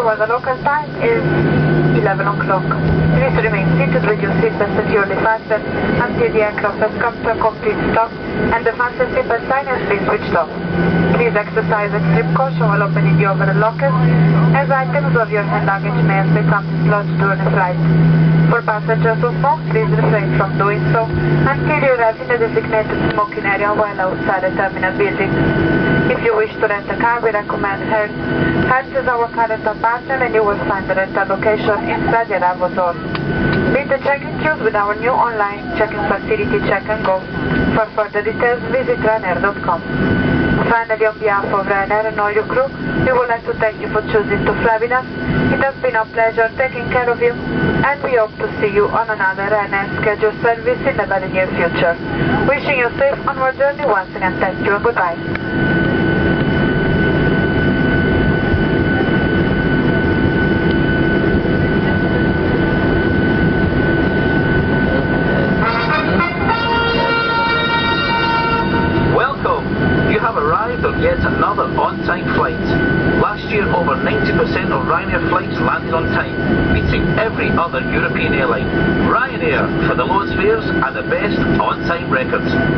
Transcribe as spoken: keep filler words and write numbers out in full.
where the local time is eleven o'clock. Please remain seated with your seatbelt securely fastened until the aircraft has come to a complete stop and the fasten seatbelt sign has been switched off. Please exercise extreme caution while opening the overhead lockers, as items of your hand luggage may have become dislodged during a flight. For passengers who smoke, please refrain from doing so until you arrive in the designated smoking area while outside the terminal building. If you wish to rent a car, we recommend Hertz. Hertz is our car rental partner and you will find the rental location inside the arrival zone. Meet the check-in queues with our new online check-in facility, Check and Go. For further details, visit Ryanair dot com. Finally, on behalf of Ryanair and all your crew, we would like to thank you for choosing to fly with us. It has been a pleasure taking care of you, and we hope to see you on another Ryanair scheduled service in the very near future. Wishing you a safe onward journey once again. Thank you and goodbye. On yet another on-time flight. Last year, over ninety percent of Ryanair flights landed on time, beating every other European airline. Ryanair for the lowest fares and the best on-time records.